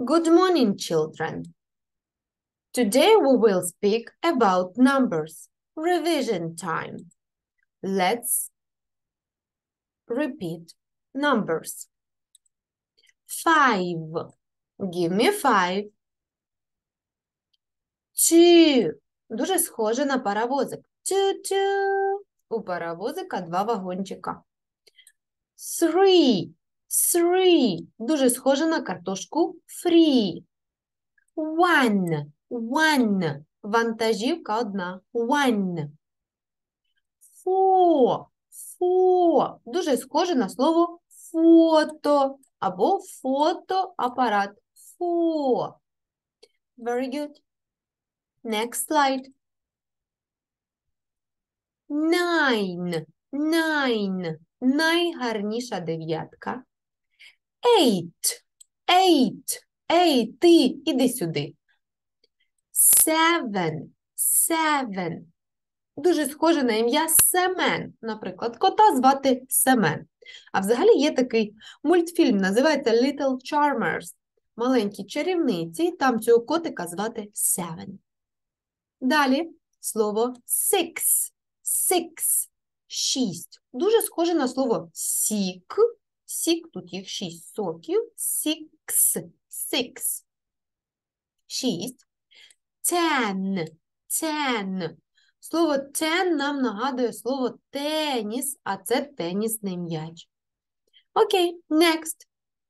Good morning, children. Today we will speak about numbers. Revision time. Let's repeat numbers. 5. Give me 5. 2. Дуже схоже на паровозик. 2. У паровозика 2 вагончика. 3. Дуже схоже на картошку free. 1. Вантажівка одна. 1. 4. Дуже схоже на слово фото або фотоапарат. 4. Very good. Next slide. 9. Найгарніша дев'ятка. 8. Ти, іди сюди. 7. Дуже схоже на ім'я Семен. Наприклад, кота звати Семен. А взагалі є такий мультфільм, називається Little Charmers. Маленькі чарівниці, там цього котика звати Seven. Далі слово 6. Дуже схоже на слово сік. Сік, тут їх 6 соків. 6. 10. Слово ten нам нагадує слово теніс, а це тенісний м'яч. Окей, next.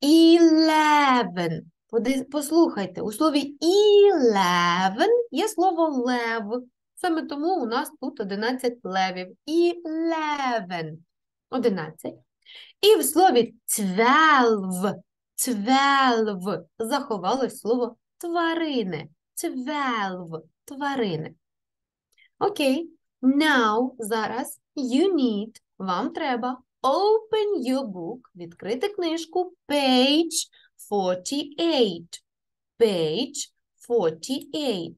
11. Послухайте, у слові 11 є слово лев. Саме тому у нас тут 11 левів. 11. І в слові 12 заховалось слово тварини. 12. Тварини. Окей. Now, зараз, вам треба open your book, відкрити книжку, page 48. Page 48.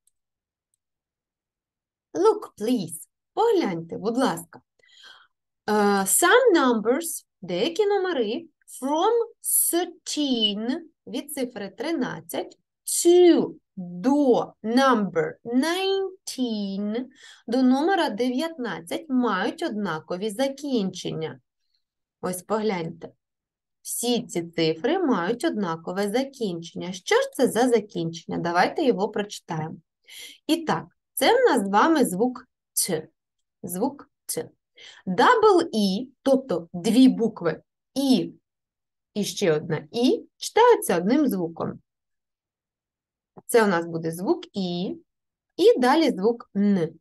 Look, please. Погляньте, будь ласка. Some numbers, деякі номери, from 13, від цифри 13, to, до number 19, до номера 19 мають однакові закінчення. Ось погляньте. Всі ці цифри мають однакове закінчення. Що ж це за закінчення? Давайте його прочитаємо. І так, це в нас з вами звук Т. Звук Т. Double E, тобто дві букви І і ще одна І, читаються одним звуком. Це у нас буде звук І, і далі звук Н.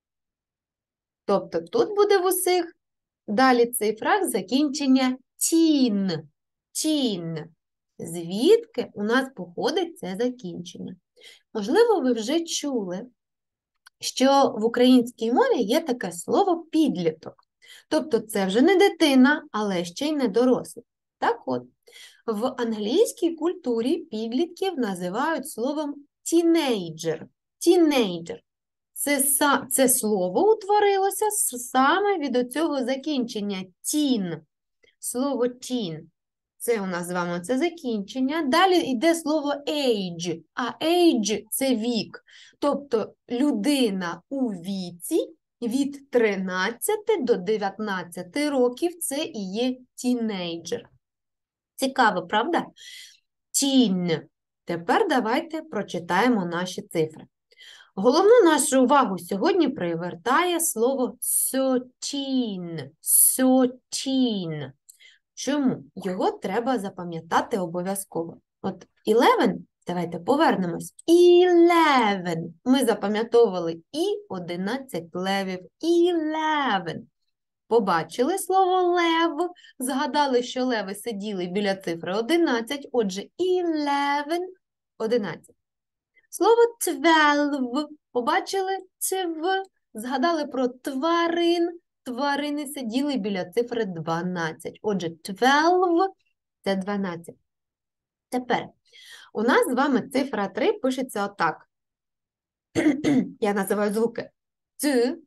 Тобто тут буде в усіх далі цифрах закінчення тін. Тін. Звідки у нас походить це закінчення? Можливо, ви вже чули, що в українській мові є таке слово підліток. Тобто це вже не дитина, але ще й не дорослий. Так от, в англійській культурі підлітків називають словом тінейджер. Тінейджер. Це слово утворилося саме від оцього закінчення тін. Слово тін. Це у нас з вами це закінчення. Далі йде слово age. А age – це вік. Тобто людина у віці від 13 до 19 років – це і є тінейджер. Цікаво, правда? Тін. Тепер давайте прочитаємо наші цифри. Головну нашу увагу сьогодні привертає слово «13». «13». Чому? Його треба запам'ятати обов'язково. От 11, давайте повернемось. 11. Ми запам'ятовували і 11 левів. 11. Побачили слово лев, згадали, що леви сиділи біля цифри 11, отже 11, 11. Слово 12, побачили цв, згадали про тварин, тварини сиділи біля цифри 12, отже 12 – це 12. Тепер, у нас з вами цифра 3 пишеться отак. Я називаю звуки ц,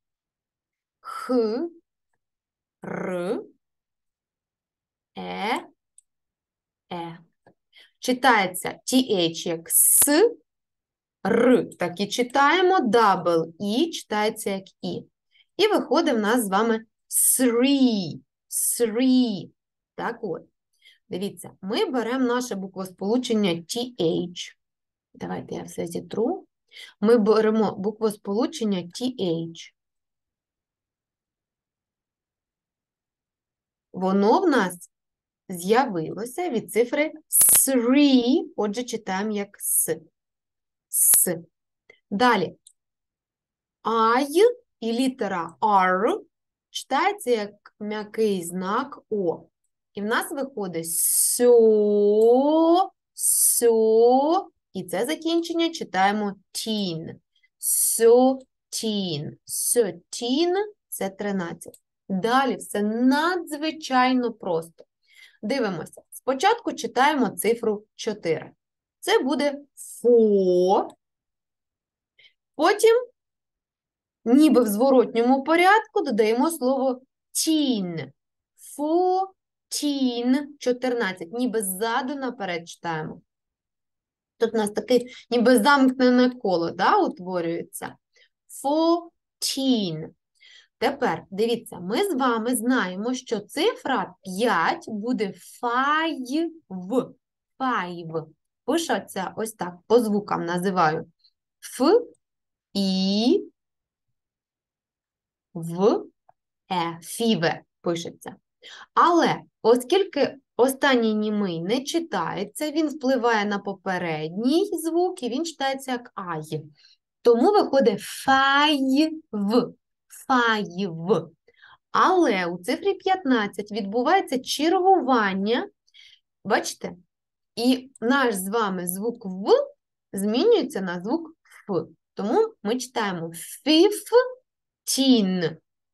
х, р, е. читається TH як С, Р, так і читаємо, double E читається як І. І виходить в нас з вами three, three. Так от, дивіться, ми беремо наше буквосполучення TH. Давайте я все зітру. Ми беремо буквосполучення TH. Воно в нас з'явилося від цифри 3, отже, читаємо як С. С. Далі. I і літера R читається як м'який знак О. І в нас виходить со, і це закінчення читаємо teen. Teen. Це 13. Далі все надзвичайно просто. Дивимося. Спочатку читаємо цифру 4. Це буде фо. Потім, ніби в зворотньому порядку, додаємо слово teen. Teen, 14. Ніби ззаду наперед читаємо. Тут у нас таке ніби замкнене коло, да, утворюється. 14. Тепер, дивіться, ми з вами знаємо, що цифра 5 буде 5. 5. Пишеться ось так, по звукам називаю. Ф, І, В, Фіве пишеться. Але, оскільки останній німий не читається, він впливає на попередній звук, і він читається як ай. Тому виходить файв. Файв. Але у цифрі 15 відбувається чергування, бачите? І наш з вами звук В змінюється на звук Ф. Тому ми читаємо fifteen.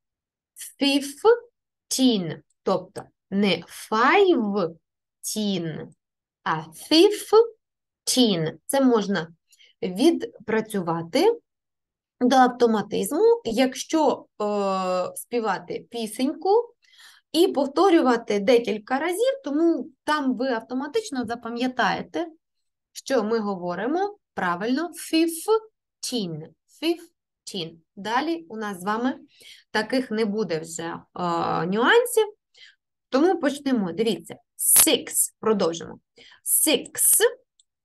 Fifteen. Тобто не five-teen, а fifteen. Це можна відпрацювати до автоматизму, якщо співати пісеньку і повторювати декілька разів, тому там ви автоматично запам'ятаєте, що ми говоримо правильно fifteen. Fifteen. Далі у нас з вами таких не буде вже нюансів, тому почнемо. Дивіться. Six. Продовжимо. Sixteen.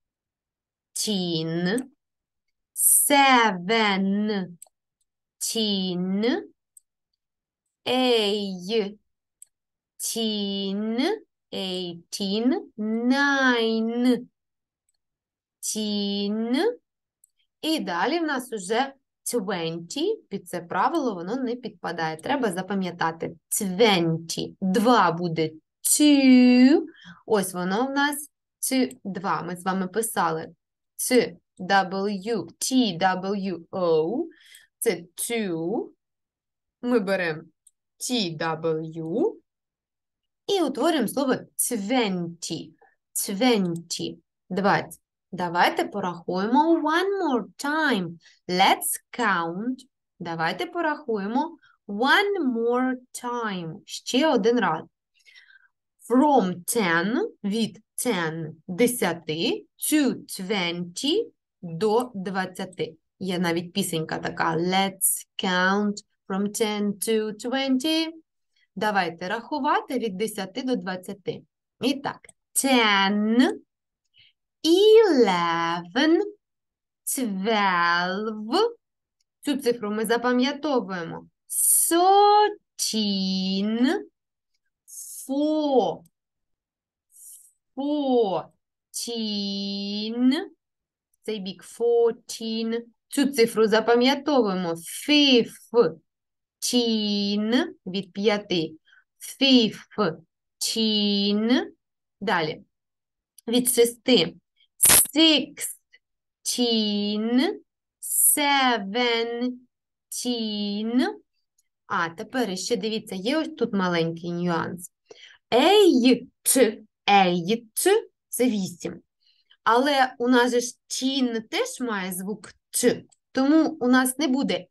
Seventeen. 18. 19. І далі в нас уже 20. Під це правило воно не підпадає. Треба запам'ятати. 20. 2 буде 2. Ось воно в нас 2. Ми з вами писали TWO. Це 2. Ми беремо TW і утворюємо слово 20. 20. Давайте порахуємо one more time. Let's count. Давайте порахуємо one more time. Ще один раз. From 10, від 10 to 20 до 20. Є навіть пісенька така. Let's count from 10 to 20. Давайте рахувати від 10 до 20. І так. 10, 11, 12. Цю цифру ми запам'ятовуємо. 13, 14. Цей бік 14. Цю цифру запам'ятовуємо. 15. Від 5. 15. Далі. Від 6. 16. 17. А, тепер ще дивіться, є ось тут маленький нюанс. Eight – це 8. Але у нас же ж тін теж має звук Т, тому у нас не буде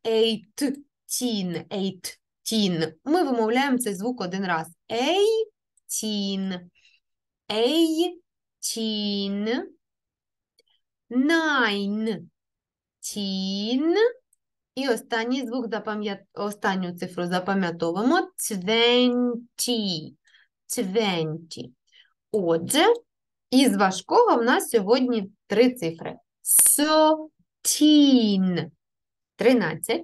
eighteen. Ми вимовляємо цей звук один раз. Eighteen. teen, 19, і останній звук останню цифру запам'ятовуємо 20. 20. Отже, із важкого в нас сьогодні 3 цифри. 13, 13,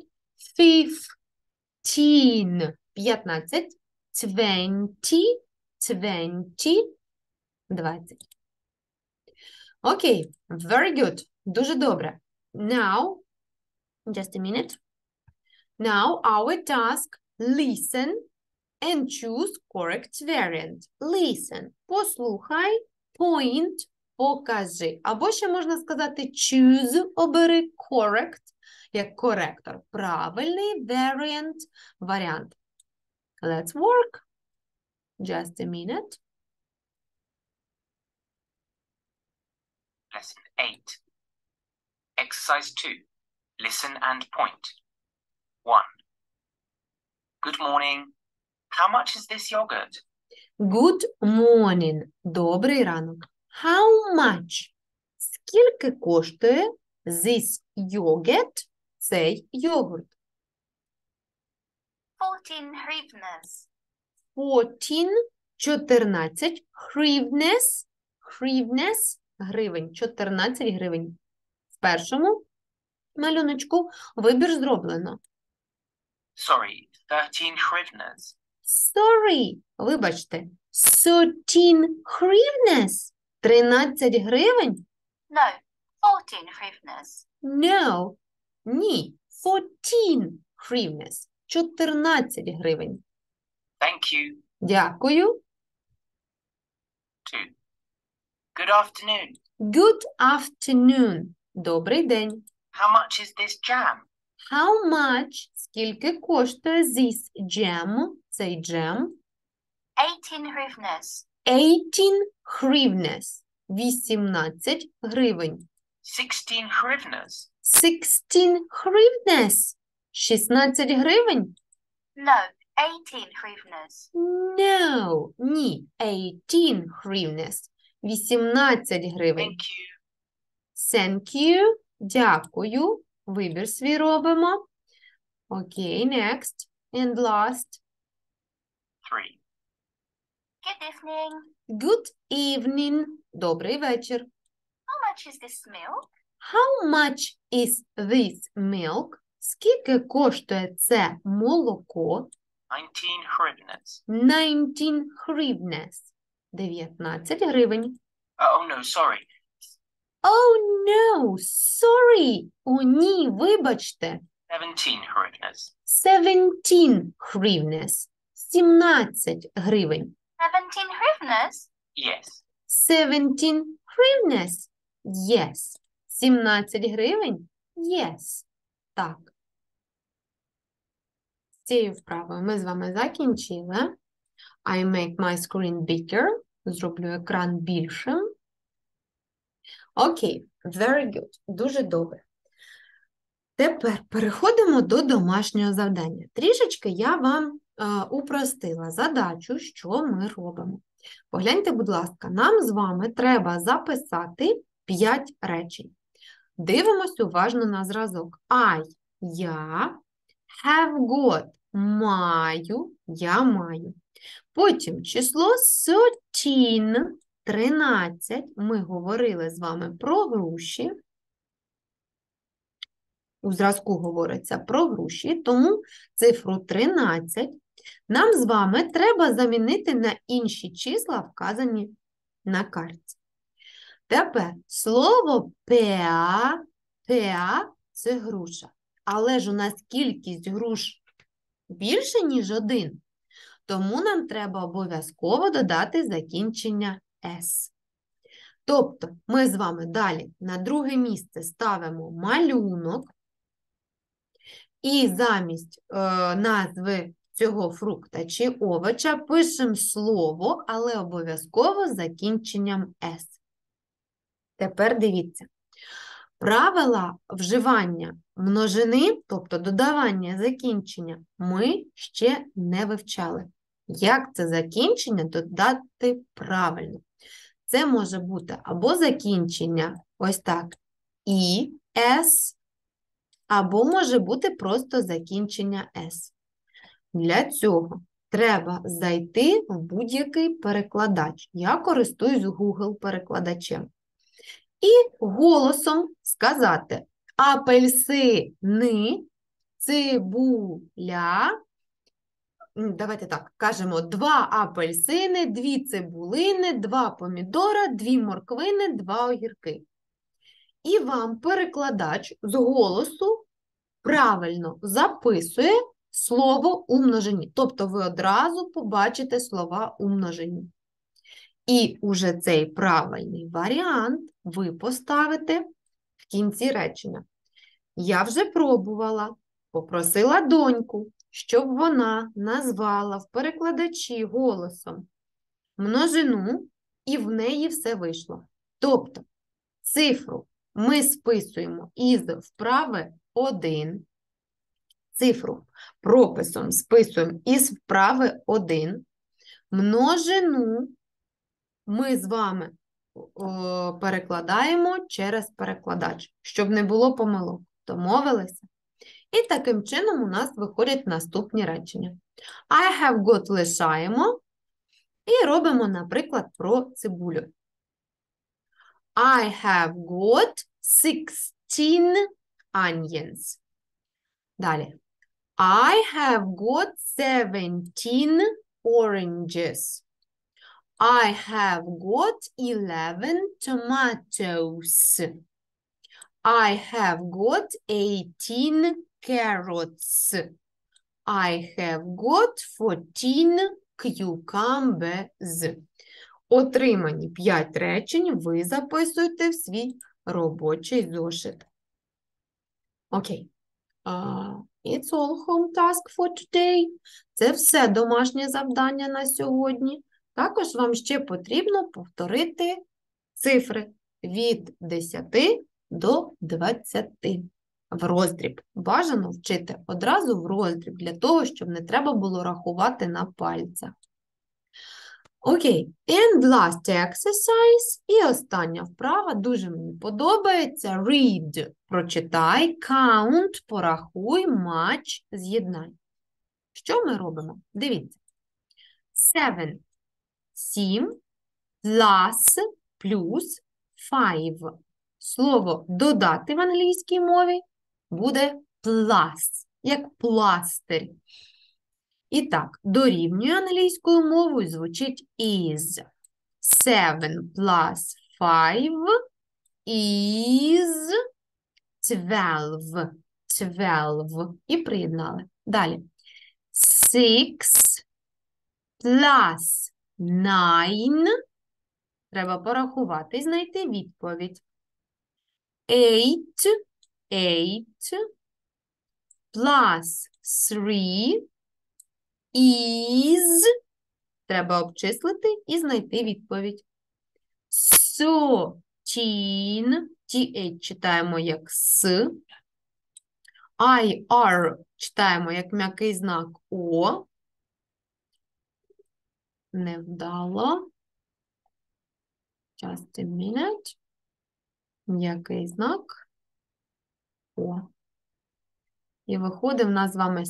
15, 15, 20, 20, 20. Окей, very good. Дуже добре. Now, just a minute. Now our task, listen and choose correct variant. Listen, послухай, point, покажи. Або ще можна сказати choose, обери, correct, як коректор. Правильний variant, варіант. Let's work. Just a minute. Lesson 8. Exercise 2. Listen and point. 1. Good morning. How much is this yogurt? Good morning. Добрий ранок. How much? Скільки коштує this yogurt, цей йогурт? 14 hryvnias. 14 hryvnias, гривень, 14 гривень. В першому малюночку вибір зроблено. Sorry, 13 hryvnias. Sorry, вибачте, 13 hryvnias, 13 гривень? No, 14 hryvnias. No, ні, 14 hryvnias, 14 гривень. Thank you. Дякую. 2. Good afternoon. Good afternoon. Добрий день. How much is this jam? How much? Скільки коштує this jam? Цей джем? 18 hryvnias. 18 hryvnias. 18 гривень. 16 hryvnias. 16 hryvnias. 16 гривень? No, 18 hryvnias. No. Ні. 18 hryvnias. 18 гривень. Thank you. Thank you. Дякую. Вибір свій робимо. Окей, next. And last. 3. Good evening. Good evening. Добрий вечір. How much is this milk? How much is this milk? Скільки коштує це молоко? 19 hryvnias. 19 hryvnias. 19 гривень. Oh, no, sorry. Oh, no, sorry. О, ні, вибачте. 17 hryvnias. 17 hryvnias. 17 гривень. 17 hryvnias? Yes. 17 hryvnias. Yes. 17 гривень? Yes. Так. З цією вправою ми з вами закінчили. I make my screen bigger. Зроблю екран більшим. Окей, very good. Дуже добре. Тепер переходимо до домашнього завдання. Трішечки я вам упростила задачу, що ми робимо. Погляньте, будь ласка, нам з вами треба записати 5 речень. Дивимось уважно на зразок. Я, have got, маю, я маю. Потім число 13, ми говорили з вами про груші. У зразку говориться про груші, тому цифру 13 нам з вами треба замінити на інші числа, вказані на картці. Тепер слово пеа – це груша. Але ж у нас кількість груш більше, ніж 1. Тому нам треба обов'язково додати закінчення «с». Тобто ми з вами далі на друге місце ставимо малюнок і замість назви цього фрукта чи овоча пишемо слово, але обов'язково з закінченням «с». Тепер дивіться. Правила вживання множини, тобто додавання закінчення, ми ще не вивчали. Як це закінчення додати правильно? Це може бути або закінчення ось так «і», «с», або може бути просто закінчення «с». Для цього треба зайти в будь-який перекладач. Я користуюсь Google-перекладачем. І голосом сказати апельсини, цибуля. Давайте так, кажемо 2 апельсини, 2 цибулини, 2 помідора, 2 морквини, 2 огірки. І вам перекладач з голосу правильно записує слово у множині. Тобто ви одразу побачите слова у множині. І уже цей правильний варіант ви поставите в кінці речення. Я вже пробувала, попросила доньку, щоб вона назвала в перекладачі голосом множину, і в неї все вийшло. Тобто цифру ми списуємо із вправи 1, цифру прописом списуємо із вправи 1, множину ми з вами перекладаємо через перекладач, щоб не було помилок. Домовилися? І таким чином у нас виходять наступні речення. I have got лишаємо і робимо, наприклад, про цибулю. I have got 16 onions. Далі. I have got 17 oranges. I have got 11 tomatoes. I have got 18 carrots. I have got 14 cucumbers. Отримані 5 речень ви записуєте в свій робочий зошит. Окей. It's all home task for today. Це все домашнє завдання на сьогодні. Також вам ще потрібно повторити цифри від 10 до 20 в роздріб. Бажано вчити одразу в роздріб, для того, щоб не треба було рахувати на пальцях. Окей, and last exercise. І остання вправа, дуже мені подобається. Read – прочитай, count – порахуй, match – з'єднай. Що ми робимо? Дивіться. 7 плюс 5. Слово «додати» в англійській мові буде plus, як пластир. І так, дорівнює англійською мовою звучить is. 7 plus 5 is 12. 12. І приєднали. Далі. 6 plus 9. Треба порахувати і знайти відповідь. 8 plus 3 is. Треба обчислити і знайти відповідь. 14. TH читаємо як С. IR читаємо як м'який знак О. Невдало. Just a minute. М'який знак О. І виходить в нас з вами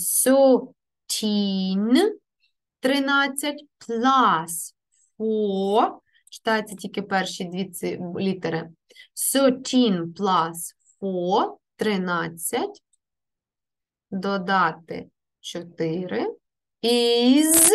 13 plus 4. Читається тільки перші дві літери. 13 plus 4. 13. Додати 4. Is.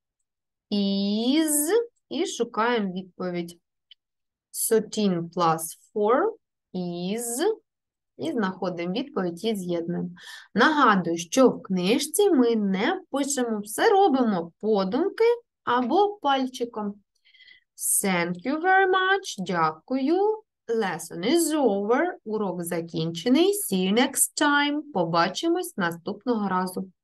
І шукаємо відповідь. 13 plus 4 is. І знаходимо відповідь і з'єднуємо. Нагадую, що в книжці ми не пишемо, все робимо подумки або пальчиком. Thank you very much. Дякую. Lesson is over. Урок закінчений. See you next time. Побачимось наступного разу.